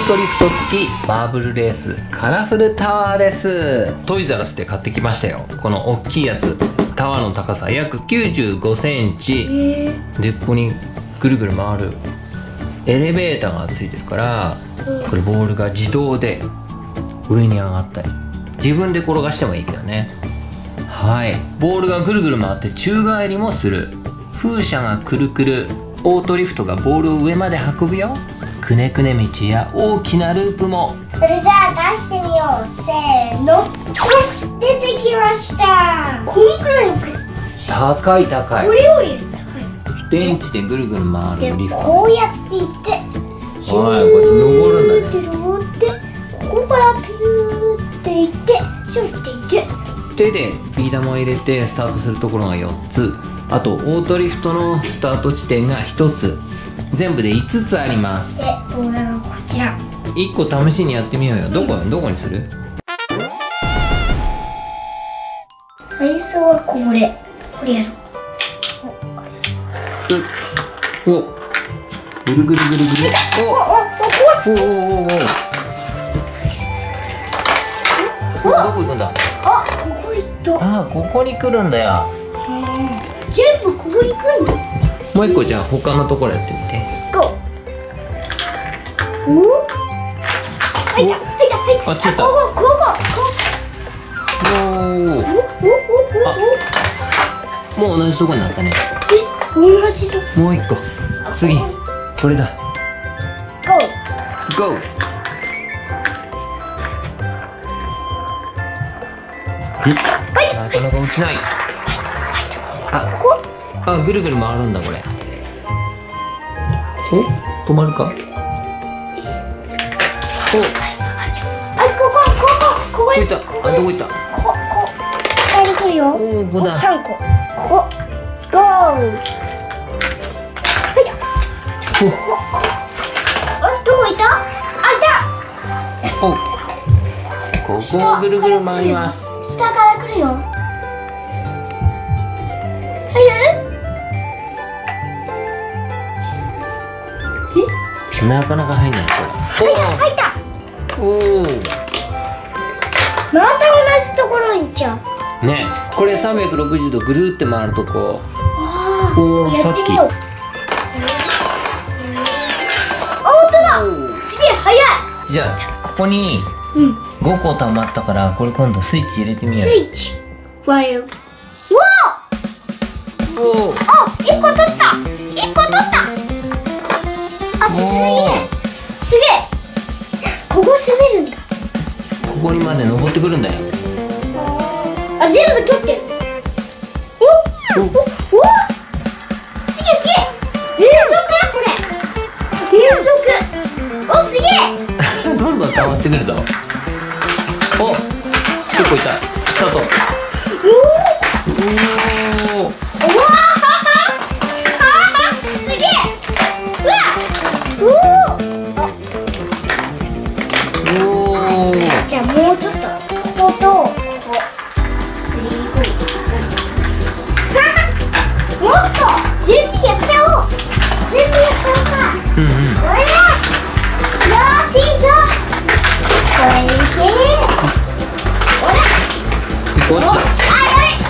トリフト付きマーブルレースカラフルタワーです。トイザらスで買ってきましたよ。この大きいやつ、タワーの高さ約95センチで、ここにぐるぐる回るエレベーターがついてるから、これボールが自動で上に上がったり、自分で転がしてもいいけどね。はい、ボールがぐるぐる回って宙返りもする。風車がくるくる、オートリフトがボールを上まで運ぶよ。くねくね道や大きなループも。 それじゃあ出してみよう。せーの。出てきました。こんくらい高い高い。 これより高い。 電池でぐるぐる回るリフト。 こうやっていって、 はい、こうやって登るんだね。 登って、ここからピューっていって、シュッていって。 手でビー玉を入れてスタートするところが4つ、あとオートリフトのスタート地点が1つ、全部で5つあります。 で、ボールがこちら。 1個試しにやってみようよ。どこにする？ 最初はこれやろう。 すっ、お、ぐるぐるぐるぐる。お、どこ行くんだ？ あ、ここ行った。 ああ、ここに来るんだよ。 全部ここに来るんだ。 もう一個じゃあ他のところやってみて。 ゴー。お？入った。 あ、ちょっと。 ここ。 おお。もう同じとこになったね。 同じとこ。 もう一個。次、これだ。 ゴー。 ゴー。なかなか落ちない。あ、ぐるぐる回るんだこれ。お、止まるか。お、 ここ行った。あ、どこ行った。 ここに来るよ。 おお、ここだ。 3個。ここ。ゴー。どこいた？あ、いた。 お、ここをぐるぐる回ります。 下から来るよ。入る？ なかなか入んないこ入った。 れ。おお。 また同じところに行っちゃう。 ね、これ360度ぐるって回るとこ。 やってみよう。あ、本当だ。すげえ速い。 じゃあここに5個溜まったから、これ今度スイッチ入れてみよう。 スイッチ。ファイル。うわおお。 あ、1個取った。あ、すげえ。ここ滑るんだ。 ここにまで登ってくるんだよ。 あ、全部取ってる。お、すげえ。連続やこれ。連続。お、すげえ。 どんどん溜まってくるぞ。お、結構いった。スタート。おお。 すげえ。じゃあもうちょっとこことここ。もっと全部やっちゃおうか。 うんうん。 これよーし、いいぞ。これいけ。ほら。 落ちた。 あ、やれ。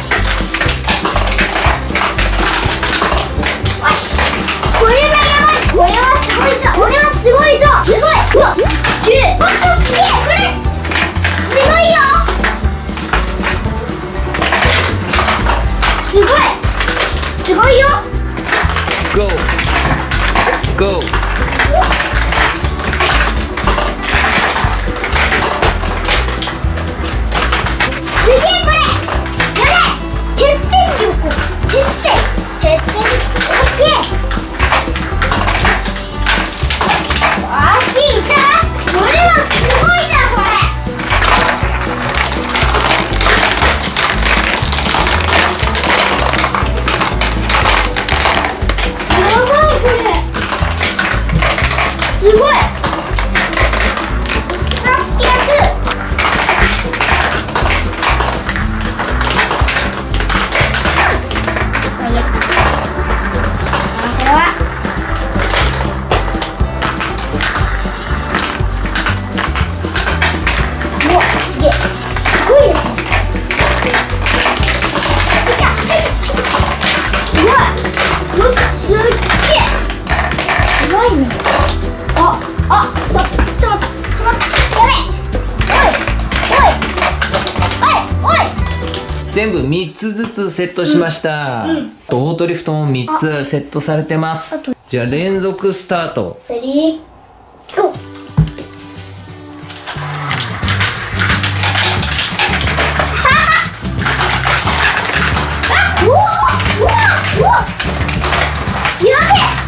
よし。これはやばい。これはすごいぞ。すごい。うわ。ほんとすげえ。これすごいよ。すごいよ。 ゴー。 すげえこれ。やれ。てっぺんに置こう。てっぺん。オッケー。よし、さあ、これはすごいなこれ。やばいこれ。 早いね。ちょっと待った。やべえ。おい。 全部3つずつセットしました。オートリフトも3つセットされてます。じゃあ連続スタート。 レディーゴー。うわやべえ。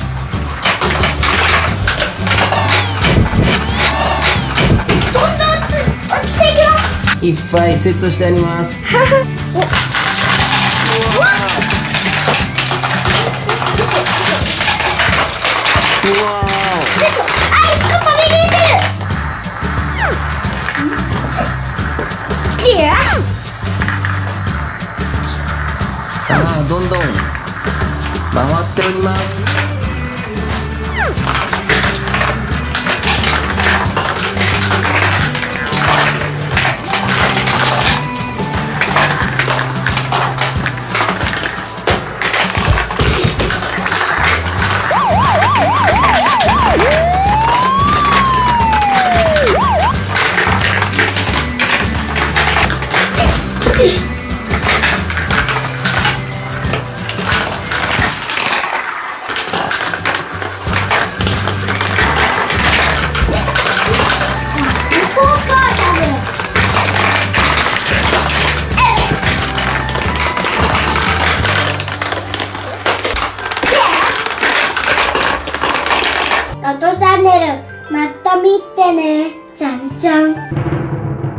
どんどん落ちていきます。 いっぱいセットしてあります。 うわうわ 1個飛び出てる。 さあどんどん回っております。チャンネルまた見てね。じゃんじゃん。